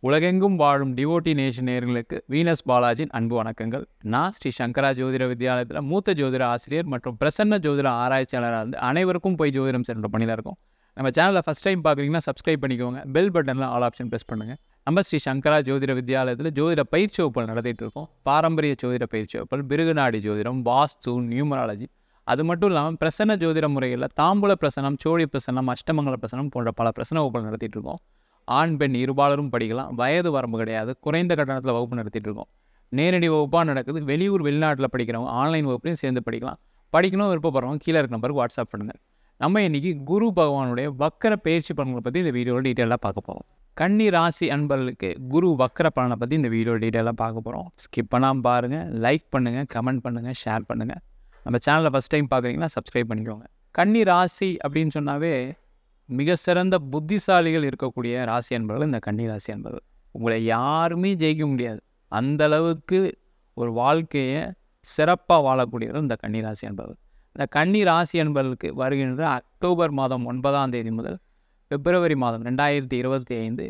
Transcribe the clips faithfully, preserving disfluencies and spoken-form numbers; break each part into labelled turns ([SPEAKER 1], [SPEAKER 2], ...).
[SPEAKER 1] உலகெங்கும் வாழும் devotee nation நேயர்களுக்கு வீனஸ் பாலாஜியின் அன்பு வணக்கங்கள். நான் ஸ்ரீ சங்கரா ஜோதிட வித்யாலயத்தில் மூத்த ஜோதிட ஆசிரியர் மற்றும் பிரசன்ன ஜோதிட ஆராய்ச்சியாளராக இருந்து அனைவருக்கும் போய் ஜோதிடம் சென்ற பணியில் இருக்கும். நம்ம சேனலில் ஃபஸ்ட் டைம் பார்க்குறீங்கன்னா சப்ஸ்கிரைப் பண்ணிக்கோங்க. பெல் பட்டனில் ஆல் ஆப்ஷன் ப்ரெஸ் பண்ணுங்கள். நம்ம ஸ்ரீ சங்கரா ஜோதிட வித்யாலயத்தில் ஜோதிட பயிற்சி வகுப்புகள் நடத்திட்டு இருக்கோம். பாரம்பரிய ஜோதிட பயிற்சி வகுப்புகள், பிருகுநாடி ஜோதிடம், வாஸ்து, நியூமராலஜி, அது மட்டும் இல்லாமல் பிரசன்ன ஜோதிட முறையில் தாம்பூல பிரசனம், சோழி பிரசனம், அஷ்டமங்கல பிரசனம் போன்ற பல பிரசன வகுப்புகள் நடத்திட்டு இருக்கோம். ஆண் பெண் இருபாலரும் படிக்கலாம். வயது வரம்பு கிடையாது. குறைந்த கட்டணத்தில் வகுப்பு நடத்திட்டு இருக்கோம். நேரடி வகுப்பாக நடக்குது. வெளியூர் வெளிநாட்டில் படிக்கிறவங்க ஆன்லைன் வகுப்புலையும் சேர்ந்து படிக்கலாம். படிக்கணும் விருப்பப்படுறவங்க கீழே இருக்க நம்பருக்கு வாட்ஸ்அப் பண்ணுங்கள். நம்ம இன்றைக்கி குரு பகவானுடைய வக்கர பயிற்சி பலன்களை பற்றி இந்த வீடியோவில் டீட்டெயிலாக பார்க்க போகிறோம். கன்னி ராசி அன்பர்களுக்கு குரு வக்கர பலனை பற்றி இந்த வீடியோ டீட்டெயிலாக பார்க்க போகிறோம். ஸ்கிப் பண்ணாமல் பாருங்கள். லைக் பண்ணுங்கள், கமெண்ட் பண்ணுங்கள், ஷேர் பண்ணுங்கள். நம்ம சேனலில் ஃபஸ்ட் டைம் பார்க்குறீங்கன்னா சப்ஸ்கிரைப் பண்ணிக்கோங்க. கன்னி ராசி அப்படின்னு சொன்னாவே மிக சிறந்த புத்திசாலிகள் இருக்கக்கூடிய ராசி அன்பர்கள் இந்த கன்னி ராசி அன்பர்கள். உங்களை யாருமே ஜெயிக்க முடியாது. அந்த அளவுக்கு ஒரு வாழ்க்கையை சிறப்பாக வாழக்கூடியவர் இந்த கன்னி ராசி அன்பர்கள். இந்த கன்னி ராசி அன்பர்களுக்கு வருகின்ற அக்டோபர் மாதம் ஒன்பதாம் தேதி முதல் பிப்ரவரி மாதம் ரெண்டாயிரத்தி இருபத்தி ஐந்து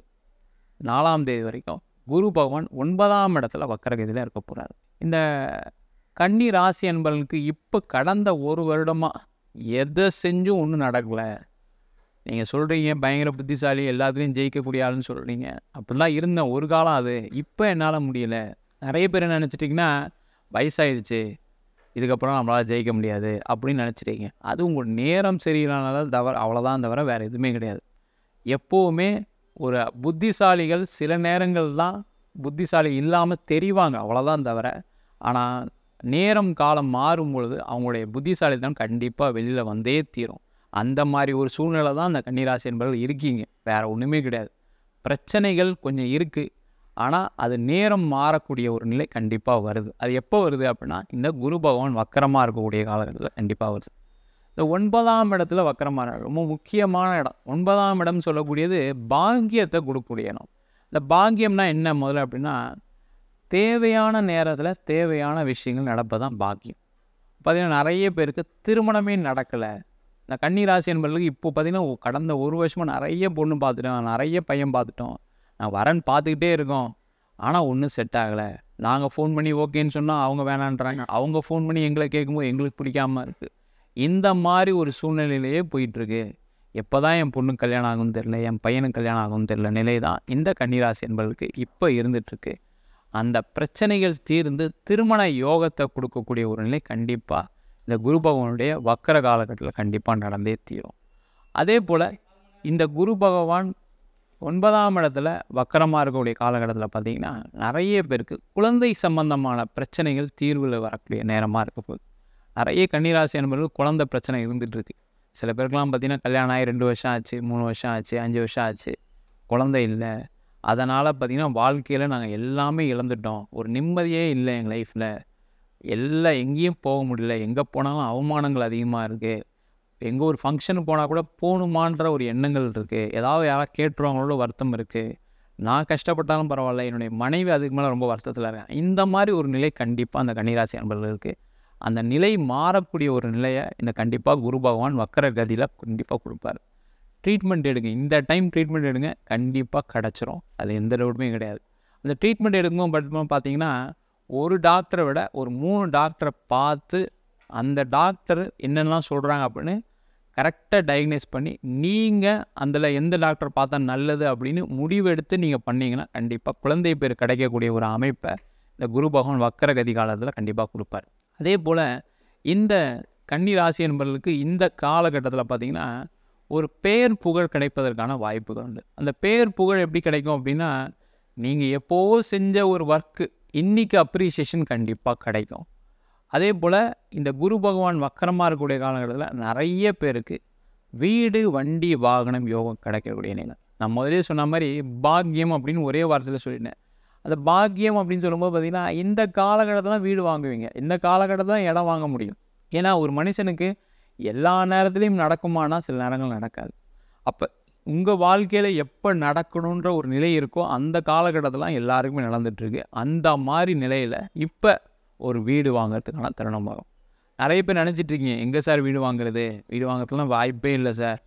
[SPEAKER 1] நாலாம் தேதி வரைக்கும் குரு பகவான் ஒன்பதாம் இடத்துல வக்கரகதியில் இருக்க போகிறார். இந்த கன்னி ராசி அன்பர்களுக்கு இப்போ கடந்த ஒரு வருடமாக எதை செஞ்சும் ஒன்றும் நடக்கலை. நீங்கள் சொல்கிறீங்க பயங்கர புத்திசாலி, எல்லாத்துலேயும் ஜெயிக்கக்கூடிய ஆளுன்னு சொல்கிறீங்க. அப்படிலாம் இருந்தேன் ஒரு காலம். அது இப்போ என்னால் முடியல. நிறைய பேர் என்ன நினச்சிட்டிங்கன்னா, வயசாயிடுச்சு, இதுக்கப்புறம் நம்மளால் ஜெயிக்க முடியாது அப்படின்னு நினச்சிட்டீங்க. அது உங்கள் நேரம் சரியில்லானாலும் தவிர அவ்வளோதான், தவிர வேறு எதுவுமே கிடையாது. எப்போவுமே ஒரு புத்திசாலிகள் சில நேரங்கள் தான் புத்திசாலி இல்லாமல் தெரிவாங்க, அவ்வளோதான் தவிர. ஆனால் நேரம் காலம் மாறும் பொழுது அவங்களுடைய புத்திசாலித்தனம் கண்டிப்பாக வெளியில் வந்தே தீரும். அந்த மாதிரி ஒரு சூழ்நிலை தான் அந்த கன்னிராசி என்பவர்கள் இருக்கீங்க. வேறு ஒன்றுமே கிடையாது. பிரச்சனைகள் கொஞ்சம் இருக்குது, ஆனால் அது நேரம் மாறக்கூடிய ஒரு நிலை கண்டிப்பாக வருது. அது எப்போ வருது அப்படின்னா, இந்த குரு பகவான் வக்கரமாக இருக்கக்கூடிய காலகட்டத்தில் கண்டிப்பாக வருது. இந்த ஒன்பதாம் இடத்துல வக்கரமான ரொம்ப முக்கியமான இடம். ஒன்பதாம் இடம் சொல்லக்கூடியது பாக்கியத்தை கொடுக்கக்கூடிய இடம். இந்த பாக்கியம்னா என்ன முதல்ல அப்படின்னா, தேவையான நேரத்தில் தேவையான விஷயங்கள் நடப்பதான் பாக்கியம். பார்த்திங்கன்னா நிறைய பேருக்கு திருமணமே நடக்கலை. இந்த கன்னி ராசி என்பவர்களுக்கு இப்போ பார்த்திங்கன்னா கடந்த ஒரு வருஷமாக நிறைய பொண்ணு பார்த்துட்டோம், நிறைய பையன் பார்த்துட்டோம், நான் வரேன் பார்த்துக்கிட்டே இருக்கோம், ஆனால் ஒன்றும் செட் ஆகலை. நாங்கள் ஃபோன் பண்ணி ஓகேன்னு சொன்னால் அவங்க வேணான்றாங்க. அவங்க ஃபோன் பண்ணி எங்களை கேட்கும்போது எங்களுக்கு பிடிக்காமல் இருக்குது. இந்த மாதிரி ஒரு சூழ்நிலையிலேயே போயிட்டுருக்கு. எப்போ தான் என் பொண்ணுக்கு கல்யாணம் ஆகும்னு தெரில, என் பையனுக்கு கல்யாணம் ஆகும்னு தெரில நிலை தான் இந்த கன்னிராசி என்பவர்களுக்கு இப்போ இருந்துகிட்ருக்கு. அந்த பிரச்சனைகள் தீர்ந்து திருமண யோகத்தை கொடுக்கக்கூடிய ஒரு நிலை கண்டிப்பாக இந்த குரு பகவானுடைய வக்கர காலகட்டத்தில் கண்டிப்பாக நடந்தே தீரும். அதே போல் இந்த குரு பகவான் ஒன்பதாம் இடத்துல வக்கரமாக இருக்கக்கூடிய காலகட்டத்தில் பார்த்திங்கன்னா நிறைய பேருக்கு குழந்தை சம்பந்தமான பிரச்சனைகள் தீர்வில் வரக்கூடிய நேரமாக இருக்க போகுது. நிறைய கன்னிராசி என்பவர்கள் குழந்தை பிரச்சனை இருந்துகிட்ருக்கு. சில பேருக்கெலாம் பார்த்திங்கன்னா கல்யாணம் ஆகி ரெண்டு வருஷம் ஆச்சு, மூணு வருஷம் ஆச்சு, அஞ்சு வருஷம் ஆச்சு, குழந்தை இல்லை. அதனால் பார்த்திங்கன்னா வாழ்க்கையில் நாங்கள் எல்லாமே இழந்துட்டோம், ஒரு நிம்மதியே இல்லை எங்கள் லைஃப்பில், எல்லாம் எங்கேயும் போக முடியல, எங்கே போனாலும் அவமானங்கள் அதிகமாக இருக்குது, எங்கே ஒரு ஃபங்க்ஷனுக்கு போனால் கூட போகணுமான்ற ஒரு எண்ணங்கள் இருக்குது, ஏதாவது யாராவது கேட்டுருவாங்களோட வருத்தம் இருக்குது, நான் கஷ்டப்பட்டாலும் பரவாயில்ல, என்னுடைய மனைவி அதுக்கு மேலே ரொம்ப வருத்தத்தில் இருக்கேன். இந்த மாதிரி ஒரு நிலை கண்டிப்பாக அந்த கன்னிராசி அன்பர்களுக்கு அந்த நிலை மாறக்கூடிய ஒரு நிலையை இந்த கண்டிப்பாக குரு பகவான் வக்கர கதியில் கண்டிப்பாக கொடுப்பார். ட்ரீட்மெண்ட் எடுங்க, இந்த டைம் ட்ரீட்மெண்ட் எடுங்க, கண்டிப்பாக கிடச்சிரும். அது எந்த டவுட்டுமே கிடையாது. அந்த ட்ரீட்மெண்ட் எடுக்கும்போது பட்சமாக பார்த்தீங்கன்னா ஒரு டாக்டரை விட ஒரு மூணு டாக்டரை பார்த்து அந்த டாக்டர் என்னென்னலாம் சொல்கிறாங்க அப்படின்னு கரெக்டாக டயக்னைஸ் பண்ணி நீங்கள் அதில் எந்த டாக்டர் பார்த்தா நல்லது அப்படின்னு முடிவெடுத்து நீங்கள் பண்ணிங்கன்னா கண்டிப்பாக குழந்தை பேர் கிடைக்கக்கூடிய ஒரு அமைப்பை இந்த குரு பகவான் வக்கர கதி காலத்தில் கண்டிப்பாக கொடுப்பார். அதே போல் இந்த கன்னி ராசி என்பவர்களுக்கு இந்த காலகட்டத்தில் பார்த்திங்கன்னா ஒரு பேர் புகழ் கிடைப்பதற்கான வாய்ப்புகள் உண்டு. அந்த பேர் புகழ் எப்படி கிடைக்கும் அப்படின்னா, நீங்கள் எப்போவோ செஞ்ச ஒரு ஒர்க்கு இன்றைக்கி அப்ரிசியேஷன் கண்டிப்பாக கிடைக்கும். அதே போல் இந்த குரு பகவான் வக்கரமாக இருக்கக்கூடிய காலகட்டத்தில் நிறைய பேருக்கு வீடு, வண்டி, வாகனம் யோகம் கிடைக்கக்கூடிய நிலை. நான் முதலே சொன்ன மாதிரி பாக்கியம் அப்படின்னு ஒரே வார்த்தையில் சொல்லிட்டேன். அந்த பாக்கியம் அப்படின்னு சொல்லும்போது பார்த்திங்கன்னா இந்த காலகட்டத்தில் தான் வீடு வாங்குவீங்க, இந்த காலகட்டத்தில் தான் இடம் வாங்க முடியும். ஏன்னா ஒரு மனுஷனுக்கு எல்லா நேரத்துலையும் நடக்குமானா சில நேரங்கள் நடக்காது. அப்போ உங்கள் வாழ்க்கையில் எப்போ நடக்கணுன்ற ஒரு நிலை இருக்கோ அந்த காலகட்டத்தில் எல்லாருக்குமே நடந்துகிட்ருக்கு. அந்த மாதிரி நிலையில் இப்போ ஒரு வீடு வாங்கிறதுக்கான தருணமாகும். நிறைய பேர் நினச்சிட்ருக்கீங்க, எங்கே சார் வீடு வாங்குறது, வீடு வாங்குறதுலாம் வாய்ப்பே இல்லை சார்,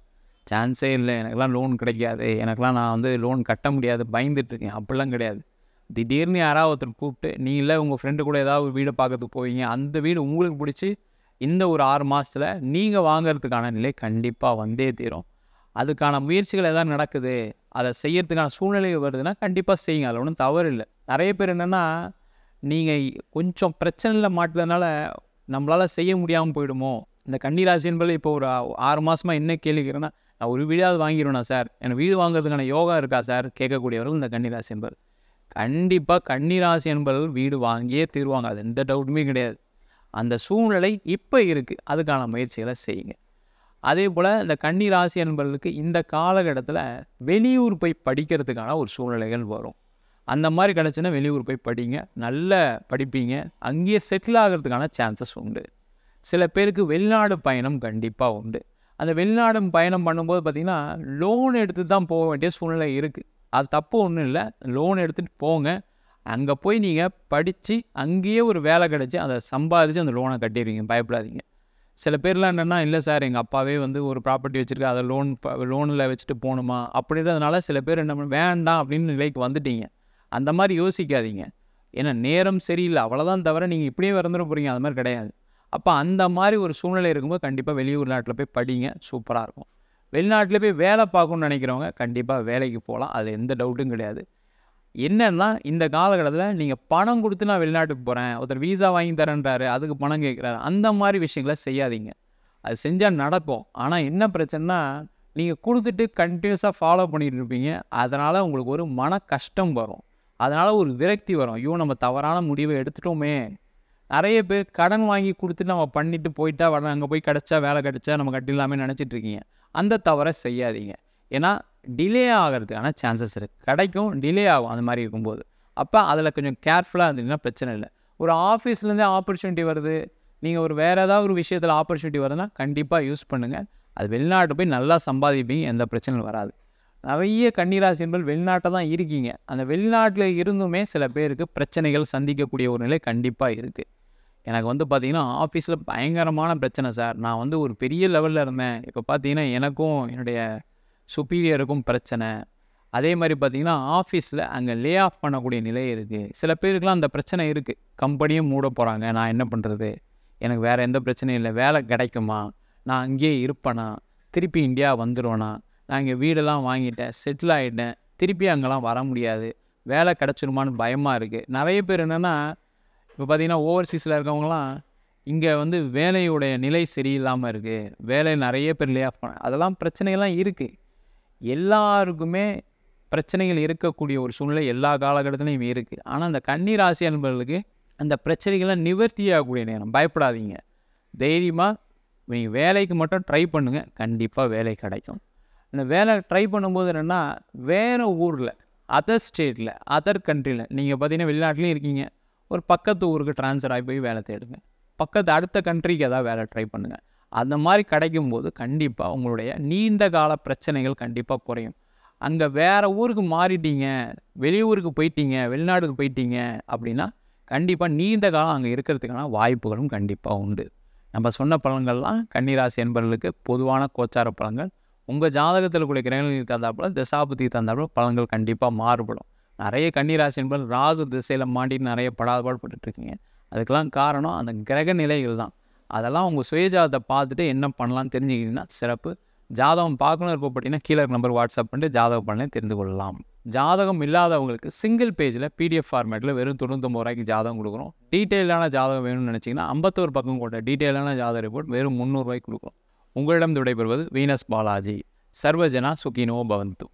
[SPEAKER 1] சான்ஸே இல்லை, எனக்கெல்லாம் லோன் கிடைக்காது, எனக்கெல்லாம் நான் வந்து லோன் கட்ட முடியாது பயந்துட்டுருக்கேன், அப்படிலாம் கிடையாது. திடீர்னு யாராவது ஒருத்தர் கூப்பிட்டு நீ இல்லை உங்கள் ஃப்ரெண்டு கூட ஏதாவது ஒரு வீடை பார்க்கறதுக்கு போவீங்க, அந்த வீடு உங்களுக்கு பிடிச்சி இந்த ஒரு ஆறு மாதத்தில் நீங்கள் வாங்கிறதுக்கான நிலை கண்டிப்பாக வந்தே தீரும். அதுக்கான முயற்சிகள் எதாவது நடக்குது, அதை செய்யறதுக்கான சூழ்நிலை வருதுன்னா கண்டிப்பாக செய்யுங்க, அதில் ஒன்றும் தவறு இல்லை. நிறைய பேர் என்னென்னா நீங்கள் கொஞ்சம் பிரச்சனையில் மாட்டுறதுனால நம்மளால் செய்ய முடியாமல் போயிடுமோ. இந்த கன்னிராசி என்பது இப்போ ஒரு ஆறு மாதமாக என்ன கேள்விக்கிறேன்னா, நான் ஒரு வீடாவது வாங்கிடுவேனா சார், எனக்கு வீடு வாங்குறதுக்கான யோகா இருக்கா சார் கேட்கக்கூடியவர்கள் இந்த கன்னிராசி என்பது. கண்டிப்பாக கன்னிராசி என்பவர்கள் வீடு வாங்கியே தீருவாங்க, அது எந்த டவுட்டுமே கிடையாது. அந்த சூழ்நிலை இப்போ இருக்குது, அதுக்கான முயற்சிகளை செய்யுங்க. அதே போல் இந்த கன்னிராசி என்பவர்களுக்கு இந்த காலகட்டத்தில் வெளியூர் போய் படிக்கிறதுக்கான ஒரு சூழ்நிலைகள் வரும். அந்த மாதிரி கிடச்சுன்னா வெளியூர் போய் படிங்க, நல்ல படிப்பீங்க, அங்கேயே செட்டில் ஆகிறதுக்கான சான்சஸ் உண்டு. சில பேருக்கு வெளிநாடு பயணம் கண்டிப்பாக உண்டு. அந்த வெளிநாடு பயணம் பண்ணும்போது பார்த்திங்கன்னா லோன் எடுத்து தான் போக வேண்டிய சூழ்நிலை இருக்குது. அது தப்பு ஒன்றும் இல்லை, லோன் எடுத்துகிட்டு போங்க, அங்கே போய் நீங்கள் படித்து அங்கேயே ஒரு வேலை கிடச்சி அதை சம்பாதிச்சு அந்த லோனை கட்டிடுவீங்க, பயப்படாதீங்க. சில பேர்லாம் என்னென்னா இல்லை சார் எங்கள் அப்பாவே வந்து ஒரு ப்ராப்பர்ட்டி வச்சுருக்கு, அதை லோன் லோனில் வச்சுட்டு போகணுமா அப்படின்றதுனால சில பேர் என்ன பண்ண வேண்டாம் அப்படின்னு நிலைக்கு வந்துட்டீங்க. அந்த மாதிரி யோசிக்காதீங்க, ஏன்னா நேரம் சரியில்லை அவ்வளோதான் தவிர நீங்கள் இப்படியே வந்துட போகிறீங்க, அது மாதிரி கிடையாது. அப்போ அந்த மாதிரி ஒரு சூழ்நிலை இருக்கும்போது கண்டிப்பாக வெளியூர் நாட்டில் போய் படிங்க, சூப்பராக இருக்கும். வெளிநாட்டில் போய் வேலை பார்க்கணுன்னு நினைக்கிறவங்க கண்டிப்பாக வேலைக்கு போகலாம், அது எந்த டவுட்டும் கிடையாது. என்னென்னா இந்த காலகட்டத்தில் நீங்கள் பணம் கொடுத்து நான் வெளிநாட்டுக்கு போகிறேன், ஒருத்தர் வீசா வாங்கி தரேன்றாரு, அதுக்கு பணம் கேட்குறாரு, அந்த மாதிரி விஷயங்களை செய்யாதீங்க. அது செஞ்சால் நடக்கும். ஆனால் என்ன பிரச்சனைனா நீங்கள் கொடுத்துட்டு கண்டினியூஸாக ஃபாலோ பண்ணிகிட்டு இருப்பீங்க, அதனால் உங்களுக்கு ஒரு மன கஷ்டம் வரும், அதனால் ஒரு விரக்தி வரும். ஐயோ நம்ம தவறான முடிவை எடுத்துட்டோமே. நிறைய பேர் கடன் வாங்கி கொடுத்துட்டு நம்ம பண்ணிவிட்டு போயிட்டா வர அங்கே போய் கிடச்சா வேலை கிடச்சா நம்ம கட்டிடலாமே நினச்சிட்டு இருக்கீங்க. அந்த தவறை செய்யாதீங்க, ஏன்னா டிலே ஆகிறதுக்கான சான்சஸ் இருக்குது. கிடைக்கும், டிலே ஆகும் அந்த மாதிரி இருக்கும்போது. அப்போ அதில் கொஞ்சம் கேர்ஃபுல்லாக இருந்தீங்கன்னா பிரச்சனை இல்லை. ஒரு ஆஃபீஸ்லேருந்தே ஆப்பர்ச்சுனிட்டி வருது, நீங்கள் ஒரு வேறு ஏதாவது ஒரு விஷயத்தில் ஆப்பர்ச்சுனிட்டி வருதுன்னா கண்டிப்பாக யூஸ் பண்ணுங்கள். அது வெளிநாட்டு போய் நல்லா சம்பாதிப்பீங்க, எந்த பிரச்சனையும் வராது. நிறைய கன்னிராசி என்பது வெளிநாட்டில் தான் இருக்கீங்க, அந்த வெளிநாட்டில் இருந்துமே சில பேருக்கு பிரச்சனைகள் சந்திக்கக்கூடிய ஒரு நிலை கண்டிப்பாக இருக்குது. எனக்கு வந்து பார்த்திங்கன்னா ஆஃபீஸில் பயங்கரமான பிரச்சனை சார், நான் வந்து ஒரு பெரிய லெவலில் இருந்தேன், இப்போ பார்த்தீங்கன்னா எனக்கும் என்னுடைய சுப்பீரியருக்கும் பிரச்சனை. அதே மாதிரி பார்த்திங்கன்னா ஆஃபீஸில் அங்கே லே ஆஃப் பண்ணக்கூடிய நிலை இருக்குது. சில பேருக்குலாம் அந்த பிரச்சனை இருக்குது, கம்பெனியும் மூட போகிறாங்க, நான் என்ன பண்ணுறது, எனக்கு வேறு எந்த பிரச்சனையும் இல்லை, வேலை கிடைக்குமா, நான் அங்கேயே இருப்பேனா, திருப்பி இந்தியா வந்துடுவேனா, நான் இங்கே வீடெல்லாம் வாங்கிட்டேன், செட்டில் ஆகிட்டேன், திருப்பி அங்கெல்லாம் வர முடியாது, வேலை கிடச்சிருமான்னு பயமாக இருக்குது. நிறைய பேர் என்னென்னா இப்போ பார்த்திங்கன்னா ஓவர்சீஸில் இருக்கவங்களாம் இங்கே வந்து வேலையுடைய நிலை சரியில்லாமல் இருக்குது, வேலை நிறைய பேர் லே ஆஃப் பண்ண, அதெல்லாம் பிரச்சனைகள்லாம் இருக்குது. எல்லாருக்குமே பிரச்சனைகள் இருக்கக்கூடிய ஒரு சூழ்நிலை எல்லா காலகட்டத்திலையும் இருக்குது. ஆனால் அந்த கன்னிராசி என்பவர்களுக்கு அந்த பிரச்சனைகளை நிவர்த்தி ஆகக்கூடிய நேரம். பயப்படாதீங்க, தைரியமாக நீங்கள் வேலைக்கு மட்டும் ட்ரை பண்ணுங்கள், கண்டிப்பாக வேலை கிடைக்கும். அந்த வேலை ட்ரை பண்ணும்போது என்னென்னா வேறு ஊரில், அதர் ஸ்டேட்டில், அதர் கண்ட்ரியில், நீங்கள் பார்த்தீங்கன்னா வெளிநாட்டிலையும் இருக்கீங்க, ஒரு பக்கத்து ஊருக்கு ட்ரான்ஸ்ஃபர் ஆகி போய் வேலை தேடுங்க, பக்கத்து அடுத்த கண்ட்ரிக்கு ஏதாவது வேலை ட்ரை பண்ணுங்கள். அந்த மாதிரி கிடைக்கும்போது கண்டிப்பாக உங்களுடைய நீண்ட கால பிரச்சனைகள் கண்டிப்பாக குறையும். அங்கே வேறு ஊருக்கு மாறிட்டீங்க, வெளியூருக்கு போயிட்டீங்க, வெளிநாடுக்கு போயிட்டீங்க அப்படின்னா கண்டிப்பாக நீண்ட காலம் அங்கே இருக்கிறதுக்கான வாய்ப்புகளும் கண்டிப்பாக உண்டு. நம்ம சொன்ன பலன்கள்லாம் கன்னிராசி என்பவர்களுக்கு பொதுவான கோச்சார பலன்கள். உங்கள் ஜாதகத்தில் கூடிய கிரகங்களுக்கு தந்தாப்புல தசாபுத்தி தந்தாப்புல பலன்கள் கண்டிப்பாக மாறுபடும். நிறைய கன்னிராசி என்பது ராகு திசையில் மாட்டிட்டு நிறைய படாதபாடு பட்டுருக்கீங்க, அதுக்கெல்லாம் காரணம் அந்த கிரக நிலைகள் தான். அதெல்லாம் உங்கள் சுயஜாதத்தை பார்த்துட்டு என்ன பண்ணலான்னு தெரிஞ்சுக்கிட்டிங்கன்னா சிறப்பு. ஜாதகம் பார்க்கணும் இருப்பப்பட்டீங்கன்னா கீழே நம்பர் வாட்ஸ்அப் பண்ணிட்டு ஜாதக பலனை தெரிந்து கொள்ளலாம். ஜாதகம் இல்லாதவங்களுக்கு சிங்கிள் பேஜில் பிடிஎஃப் ஃபார்மேட்டில் வெறும் தொண்ணூத்தொம்பது ரூபாய்க்கு ஜாதகம் கொடுக்குறோம். டீட்டெயிலான ஜாதகம் வேணும்னு நினச்சிங்கன்னா ஐம்பத்தோரு பக்கம் கொண்ட டீட்டெயிலான ஜாதக ரிப்போர்ட் வெறும் முந்நூறுரூவாய்க்கு கொடுக்குறோம். உங்களிடம் விடைபெறுவது வீனஸ் பாலாஜி. சர்வஜனா சுகினோ பவந்து.